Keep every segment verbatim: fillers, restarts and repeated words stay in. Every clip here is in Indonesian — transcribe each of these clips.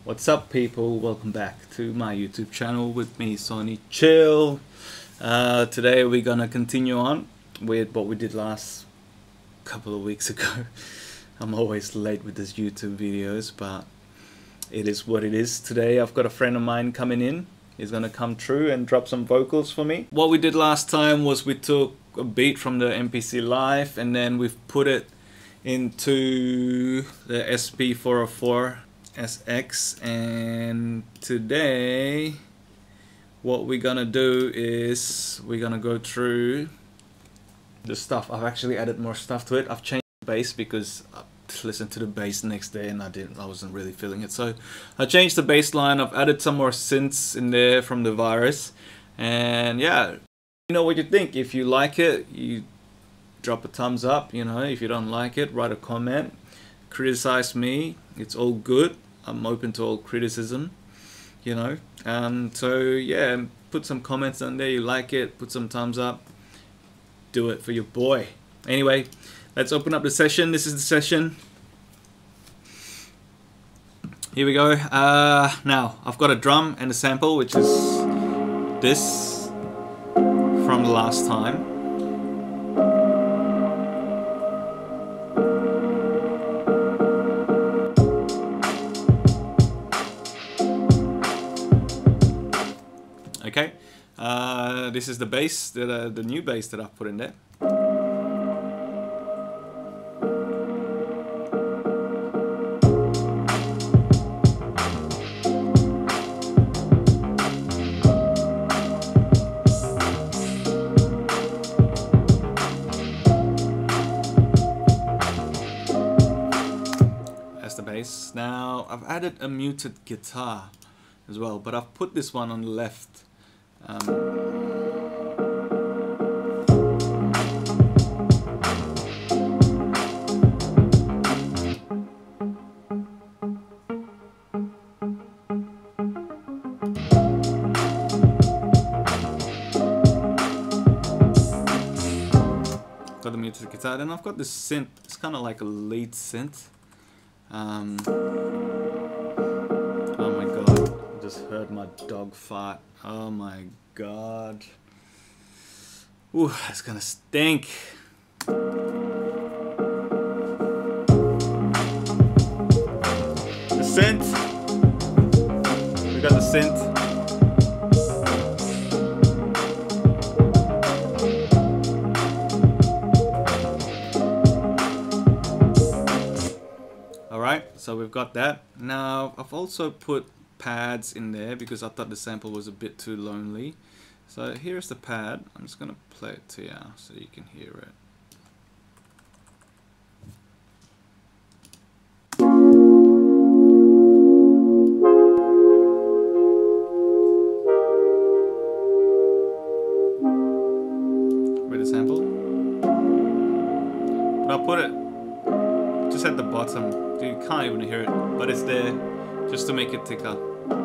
What's up, people? Welcome back to my YouTube channel with me, Sonny Chill. Uh, today we're gonna continue on with what we did last couple of weeks ago. I'm always late with these YouTube videos, but it is what it is. Today I've got a friend of mine coming in. He's gonna come through and drop some vocals for me. What we did last time was we took a beat from the M P C Live and then we've put it into the S P four oh four S X, and today what we're gonna do is we're gonna go through the stuff. I've actually added more stuff to it. I've changed the bass because I listened to the bass the next day and I didn't I wasn't really feeling it, so I changed the bass line. I've added some more synths in there from the Virus, and yeah, you know what you think. If you like it, you drop a thumbs up. You know, if you don't like it, write a comment, criticize me, it's all good. I'm open to all criticism, you know. Um, so yeah, put some comments on there. You like it, put some thumbs up, do it for your boy. Anyway, let's open up the session. This is the session. Here we go. Uh, now, I've got a drum and a sample, which is this from the last time. Okay, uh, this is the bass, that, uh, the new bass that I've put in there. That's the bass. Now, I've added a muted guitar as well, but I've put this one on the left. Um, got the muted guitar, then I've got this synth. It's kind of like a lead synth. Um, oh my god, I just heard my dog fart. Oh my god. Ooh, it's gonna stink. The synth. We got the synth. Alright, so we've got that. Now, I've also put pads in there because I thought the sample was a bit too lonely. So here's the pad. I'm just gonna play it to you so you can hear it. With the sample. But I'll put it just at the bottom. You can't even hear it, but it's there just to make it thicker.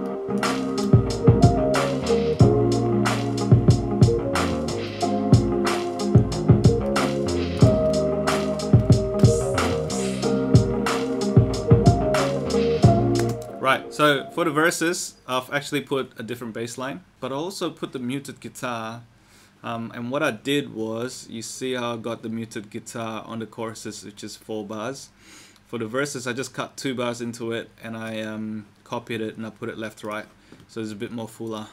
Right, so for the verses, I've actually put a different bass line, but I also put the muted guitar. Um, and what I did was, you see how I got the muted guitar on the choruses, which is four bars. For the verses, I just cut two bars into it and I um, copied it and I put it left right, so it's a bit more fuller.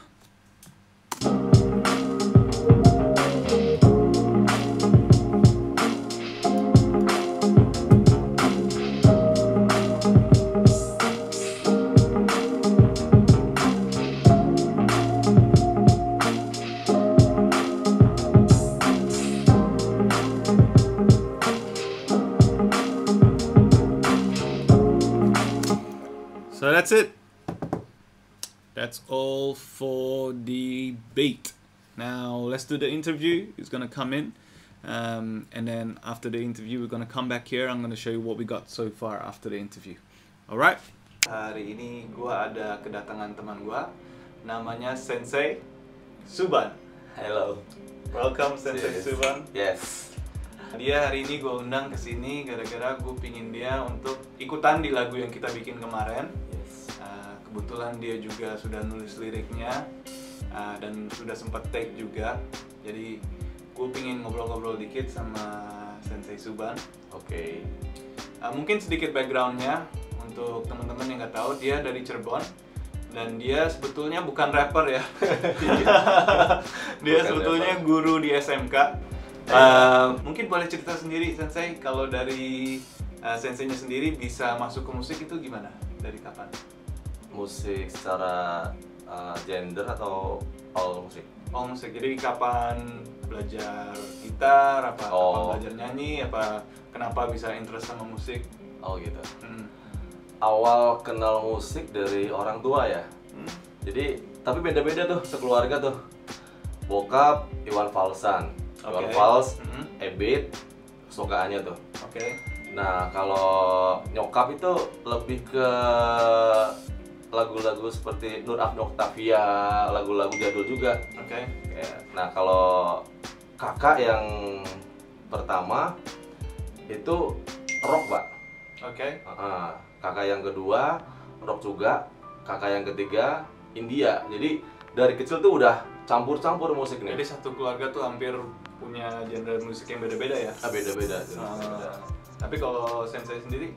So that's it. That's all for the beat. Now let's do the interview. He's gonna come in, um, and then after the interview we're gonna come back here. I'm gonna show you what we got so far after the interview. Alright. Hari ini gua ada kedatangan teman gua, namanya Sensei Suban. Hello. Welcome Sensei Yes. Suban. Yes. Dia hari ini gue undang ke sini gara-gara gue pingin dia untuk ikutan di lagu yang kita bikin kemarin. Yes. Uh, kebetulan dia juga sudah nulis liriknya uh, dan sudah sempat take juga. Jadi gue pingin ngobrol-ngobrol dikit sama Sensei Suban. Oke. Okay. Uh, mungkin sedikit backgroundnya untuk teman-teman yang nggak tahu, dia dari Cirebon dan dia sebetulnya bukan rapper ya. Dia bukan sebetulnya rapper. Guru di S M K. Uh, mungkin boleh cerita sendiri Sensei, kalau dari uh, Senseinya sendiri bisa masuk ke musik itu gimana? Dari kapan? Musik secara uh, gender atau all musik? All musik. Jadi kapan belajar gitar, apa oh. kapan belajar nyanyi, apa kenapa bisa interest sama musik? Oh gitu. Hmm. Awal kenal musik dari orang tua ya. Hmm. Jadi tapi beda-beda tuh sekeluarga tuh. Bokap Iwan Falsan, okay. Iwan Fals, mm-hmm. Ebit, kesukaannya tuh. Oke. Okay. Nah kalau nyokap itu lebih ke lagu-lagu seperti Nur Afni Octavia, lagu-lagu jadul juga. Oke. Okay. Nah kalau kakak yang pertama itu rock, Pak. Oke. Okay. Uh, kakak yang kedua rock juga, kakak yang ketiga India. Jadi dari kecil tuh udah campur-campur musik nih. Jadi satu keluarga tuh hampir punya genre musik yang beda-beda ya? Ah, beda-beda. Uh, tapi kalau Sensei sendiri?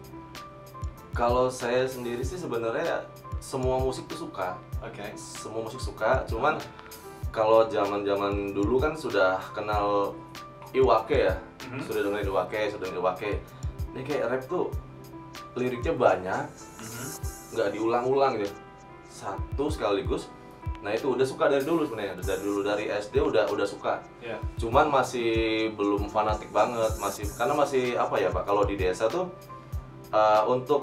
Kalau saya sendiri sih sebenarnya semua musik tuh suka. Oke. Okay. Semua musik suka, cuman uh. kalau zaman-zaman dulu kan sudah kenal Iwake ya. Mm-hmm. Sudah dengerin Iwake, sudah dengerin Iwake. Ini kayak rap tuh liriknya banyak, mm-hmm. nggak diulang-ulang gitu. Satu sekaligus. Nah itu udah suka dari dulu sebenarnya, dari dulu dari S D udah udah suka. Yeah. Cuman masih belum fanatik banget, masih karena masih apa ya Pak, kalau di desa tuh uh, untuk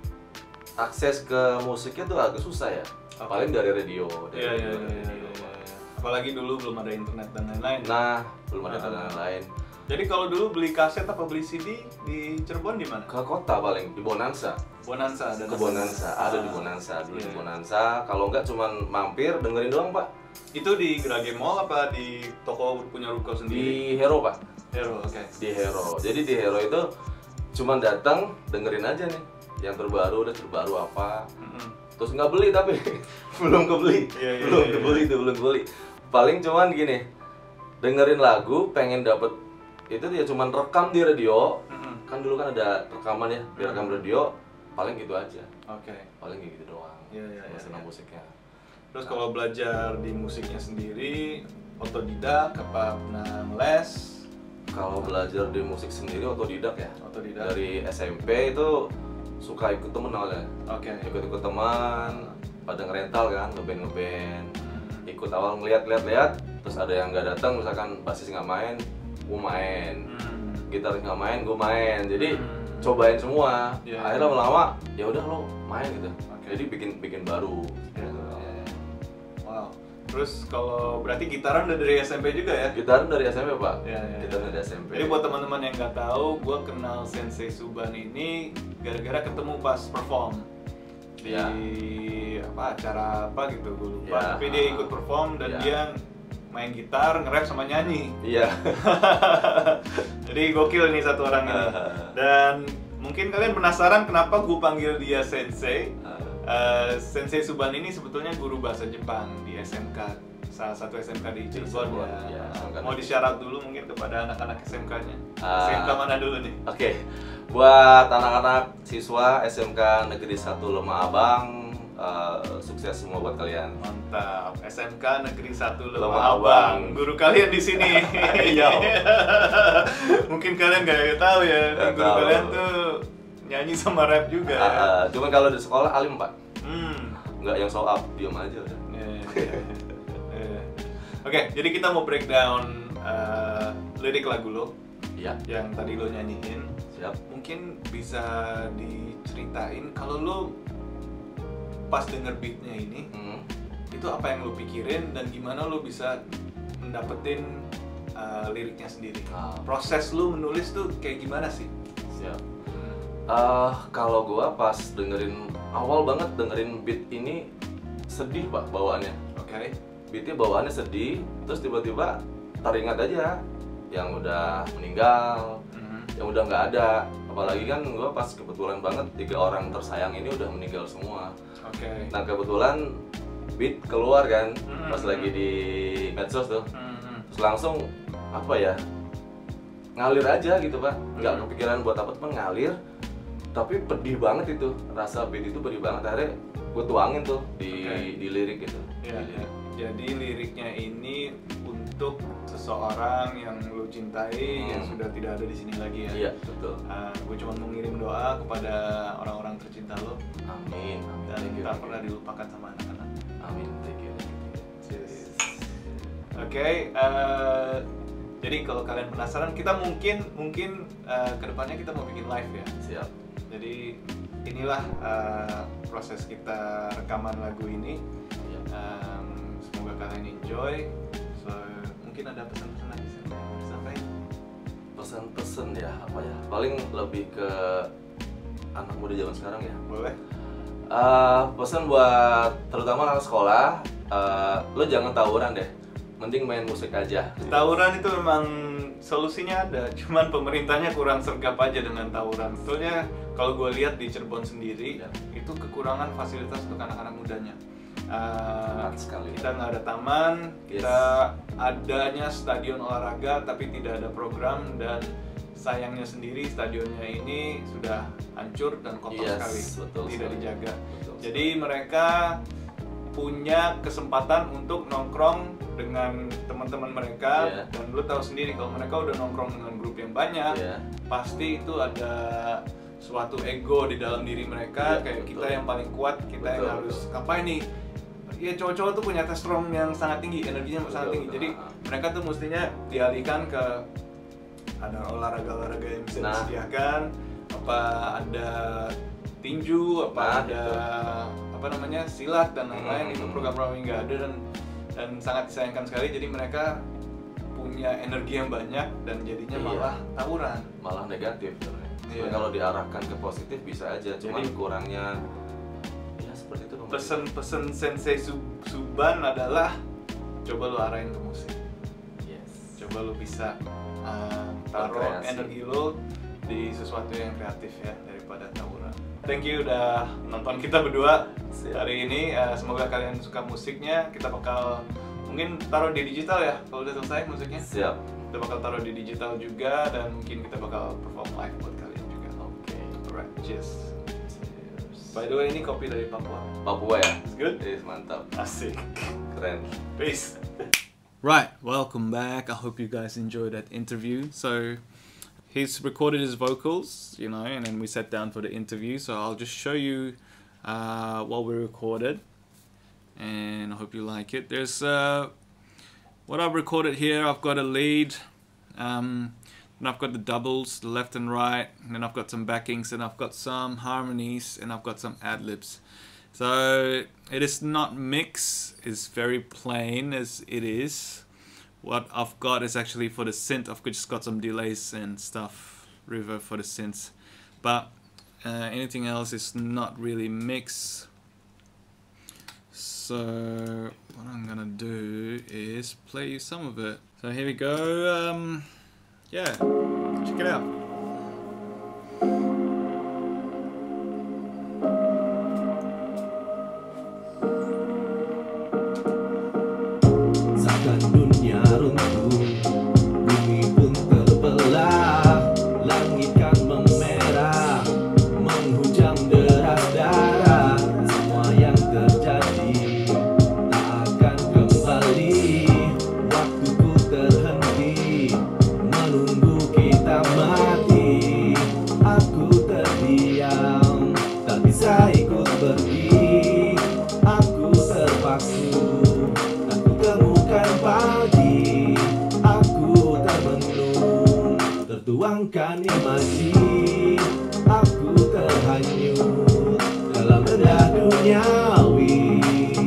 akses ke musiknya tuh agak susah ya. Okay. Paling dari radio. Dari yeah, radio, yeah, yeah, radio. Yeah, yeah. Apalagi dulu belum ada internet dan lain-lain. Nah belum ada dan lain-lain. Jadi kalau dulu beli kaset apa beli C D di Cirebon di mana? Ke kota paling, di Bonanza. Bonanza ada. Ke Bonanza, ah. ada di Bonanza dulu yeah. Di Bonanza. Kalau enggak cuman mampir dengerin doang Pak. Itu di Gerage Mall apa di toko punya ruko sendiri? Di Hero Pak. Hero, oke. Okay. Di Hero. Jadi di Hero itu cuman datang dengerin aja nih. Yang terbaru, udah terbaru apa. Mm-hmm. Terus nggak beli tapi belum kebeli, yeah, yeah, belum yeah, kebeli yeah. Itu belum kebeli. Paling cuman gini, dengerin lagu, pengen dapet itu dia cuman rekam di radio. Mm-hmm. Kan dulu kan ada rekaman ya, di rekam mm-hmm. radio. Paling gitu aja. Oke. Okay. Paling gitu doang. Iya iya iya. Senang musiknya. Terus kalau belajar di musiknya sendiri, otodidak apa pernah les? Kalau belajar di musik sendiri otodidak ya. Otodidak. Dari S M P itu suka ikut temen awalnya. Oke. Okay. Ikut-ikut teman, pada ngerental kan, ngeband ngeband. Ikut awal ngeliat-liat-liat, terus ada yang nggak datang, misalkan basis nggak main, gue main. Hmm. Gitaris nggak main, gue main. Jadi hmm. cobain semua. Yeah, akhirnya yeah. lama-lama ya udah lo main gitu. Okay. Jadi bikin bikin baru. Yeah. Gitu. Yeah. Wow. Terus kalau berarti gitaran udah dari S M P juga ya? Gitaran dari S M P Pak. Yeah, yeah, gitaran yeah. dari S M P. Jadi buat teman-teman yang nggak tahu, gue kenal Sensei Suban ini gara-gara ketemu pas perform di yeah. apa acara apa gitu gue lupa. Yeah. Tapi dia ikut perform dan yeah. dia main gitar, nge-rap sama nyanyi. Iya. Jadi gokil nih satu orang ini. Dan mungkin kalian penasaran kenapa gue panggil dia Sensei. Uh, Sensei Suban ini sebetulnya guru bahasa Jepang di S M K, salah satu S M K di Cirebon ya. ya. Mau disyarat dulu mungkin kepada anak-anak S M K-nya. Uh, S M K mana dulu nih? Oke, okay. Buat anak-anak siswa S M K Negeri satu Lemah Abang, uh, sukses semua buat kalian. Mantap, S M K Negeri satu Lemah, Lemah Abang. Abang, guru kalian di sini. Iya. Mungkin kalian nggak tahu ya, gak guru tahu. Kalian tuh nyanyi sama rap juga. Uh, ya? Cuman kalau di sekolah alim Pak. Hmm. Nggak yang show up, diam aja udah. Yeah, yeah, yeah. yeah. Oke, okay, jadi kita mau breakdown uh, lirik lagu lo. Iya. Yang tadi lo nyanyiin. Siap. Mungkin bisa diceritain kalau lo pas denger beatnya ini, hmm. itu apa yang lo pikirin dan gimana lo bisa mendapetin uh, liriknya sendiri. Ah. Proses lo menulis tuh kayak gimana sih? Siap. Uh, kalau gua pas dengerin awal banget dengerin beat ini sedih Pak bawaannya. Oke. Okay. Beatnya bawaannya sedih, terus tiba-tiba teringat aja yang udah meninggal, mm-hmm. yang udah nggak ada. Apalagi kan gue pas kebetulan banget tiga orang tersayang ini udah meninggal semua. Oke. Okay. Nah kebetulan beat keluar kan hmm. pas lagi di medsos tuh, hmm. terus langsung apa ya, ngalir aja gitu Pak, nggak kepikiran buat apa pun, ngalir. Tapi pedih banget itu, rasa beat itu pedih banget. Akhirnya gue tuangin tuh di okay. di lirik gitu. Ya, di lirik. Jadi liriknya ini untuk seseorang yang lo cintai hmm. yang sudah tidak ada di sini lagi ya. Iya betul. Uh, gue cuma mengirim doa kepada orang-orang tercinta lo. Amin. Amin. Dan tak pernah dilupakan sama anak-anak. Amin. Thank you. Yes. Oke. Okay, uh, jadi kalau kalian penasaran, kita mungkin mungkin uh, kedepannya kita mau bikin live ya. Siap. Jadi inilah uh, proses kita rekaman lagu ini. Um, semoga kalian enjoy. So, mungkin ada pesan-pesan lagi yang mau disampaikan? Pesan-pesan ya apa ya? Paling lebih ke anak muda zaman sekarang ya. Boleh. Uh, pesan buat terutama anak sekolah, uh, lo jangan tawuran deh. Mending main musik aja. Tawuran itu memang solusinya ada, cuman pemerintahnya kurang sergap aja dengan tawuran. Betulnya kalau gue lihat di Cirebon sendiri, ya. itu kekurangan fasilitas untuk anak-anak mudanya. Uh, sekali. Kita nggak ada taman, yes. kita adanya stadion olahraga tapi tidak ada program, dan sayangnya sendiri stadionnya ini sudah hancur dan kotor yes, sekali, betul tidak sekali. dijaga. Betul Jadi sekali. mereka punya kesempatan untuk nongkrong dengan teman-teman mereka, yeah. dan lu tahu sendiri kalau mereka udah nongkrong dengan grup yang banyak, yeah. pasti itu ada suatu ego di dalam diri mereka, yeah, kayak betul. Kita yang paling kuat, kita betul, yang harus ngapain nih? Ya cowok-cowok tuh punya testosteron yang sangat tinggi, energinya betul, sangat tinggi. Betul. Jadi mereka tuh mestinya dialihkan ke ada olahraga-olahraga yang bisa nah. disediakan, apa ada tinju, apa nah, ada itu. apa namanya silat dan lain-lain. Hmm. Itu program-program yang nggak ada dan dan sangat disayangkan sekali. Jadi mereka punya energi yang banyak dan jadinya iya. malah tawuran, malah negatif. Iya. Kalau diarahkan ke positif bisa aja, cuman jadi, kurangnya ya seperti itu. Pesen-pesen Sensei Subban adalah coba lu arahin ke musik. Yes. Coba lu bisa uh, taruh energi lu di sesuatu yang kreatif ya, daripada tawuran. Thank you udah nonton kita berdua Siap. hari ini. Uh, semoga kalian suka musiknya. Kita bakal mungkin taruh di digital ya kalau udah selesai musiknya. Siap. Kita bakal taruh di digital juga, dan mungkin kita bakal perform live buat kalian juga. Oke. Okay. Alright, cheers. Cheers. By the way, ini kopi dari Papua. Papua ya? It's good? Yes, mantap. Asik. Keren. Peace. Right, welcome back. I hope you guys enjoyed that interview. So he's recorded his vocals, you know, and then we sat down for the interview. So I'll just show you uh, what we recorded, and I hope you like it. There's uh, what I've recorded here. I've got a lead, um, and I've got the doubles, the left and right, and then I've got some backings, and I've got some harmonies, and I've got some ad-libs. So it is not mixed, it's very plain as it is. What I've got is actually for the synth, I've just got some delays and stuff, reverb for the synths. But uh, anything else is not really mixed. So what I'm gonna do is play you some of it. So here we go, um, yeah, check it out. Tertuangkan imajinasi, aku terhanyut dalam rendah duniawi.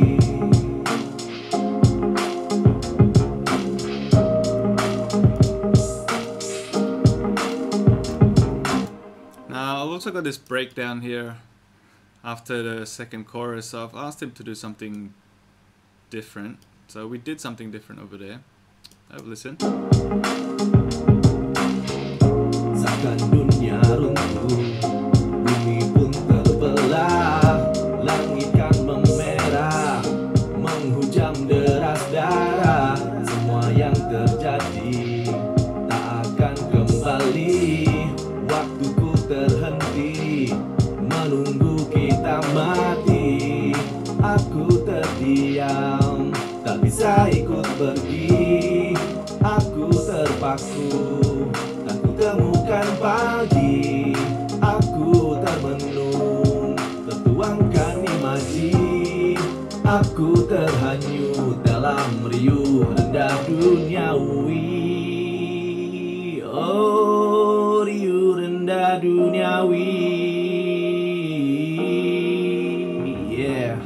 Now I've also got this breakdown here after the second chorus. So I've asked him to do something different. So we did something different over there. Have a listen. bahkan dunia runtuh. Bumi pun terbelah, langit kan memerah, menghujam deras darah. Semua yang terjadi tak akan kembali. Waktuku terhenti, menunggu kita mati. Aku terdiam, tak bisa ikut pergi. Aku terpaku, tak ku temukan pagi. Aku termenung, tertuangkan imaji. Aku terhanyut dalam riuh rendah duniawi. Oh, riuh rendah duniawi. Yeah.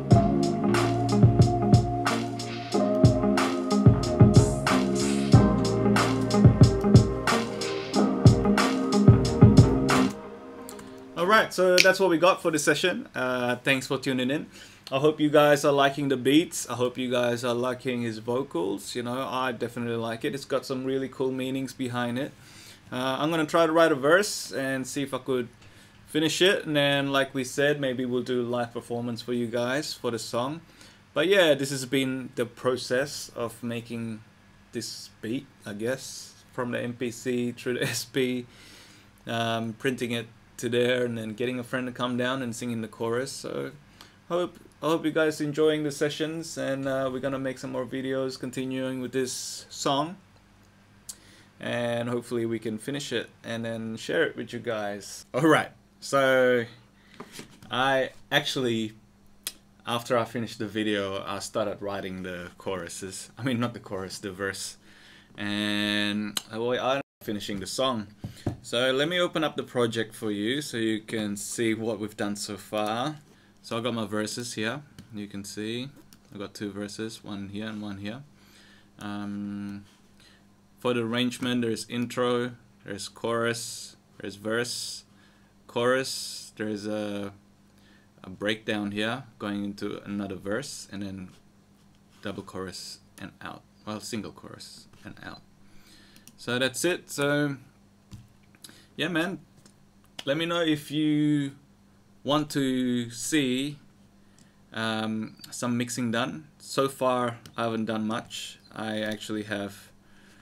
Alright, so that's what we got for this session. Uh, thanks for tuning in. I hope you guys are liking the beats. I hope you guys are liking his vocals. You know, I definitely like it. It's got some really cool meanings behind it. Uh, I'm gonna try to write a verse and see if I could finish it. And then, like we said, maybe we'll do a live performance for you guys for the song. But yeah, this has been the process of making this beat, I guess, from the M P C through the S P, um, printing it to there, and then getting a friend to come down and singing the chorus. So hope I hope you guys enjoying the sessions, and uh, we're gonna make some more videos continuing with this song, and hopefully we can finish it and then share it with you guys. Alright, so I actually, after I finished the video, I started writing the choruses. I mean, not the chorus, the verse, and well, I'm finishing the song. So let me open up the project for you so you can see what we've done so far. So I got my verses here. You can see I got two verses, one here and one here. Um, for the arrangement, there's intro, there's chorus, there's verse, chorus, there's a, a breakdown here going into another verse, and then double chorus and out. Well, single chorus and out. So that's it. So yeah, man, let me know if you want to see um, some mixing done. So far I haven't done much. I actually have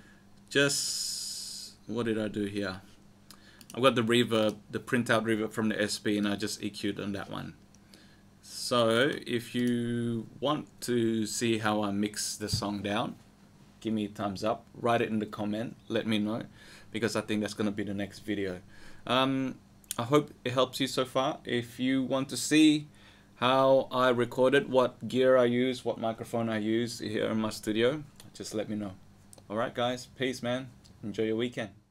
just, what did I do here? I've got the reverb, the printout reverb from the S P, and I just E Q'd on that one. So if you want to see how I mix the song down, give me a thumbs up, write it in the comment, let me know, because I think that's going to be the next video. Um, I hope it helps you so far. If you want to see how I recorded, what gear I use, what microphone I use here in my studio, just let me know. Alright guys, peace man, enjoy your weekend.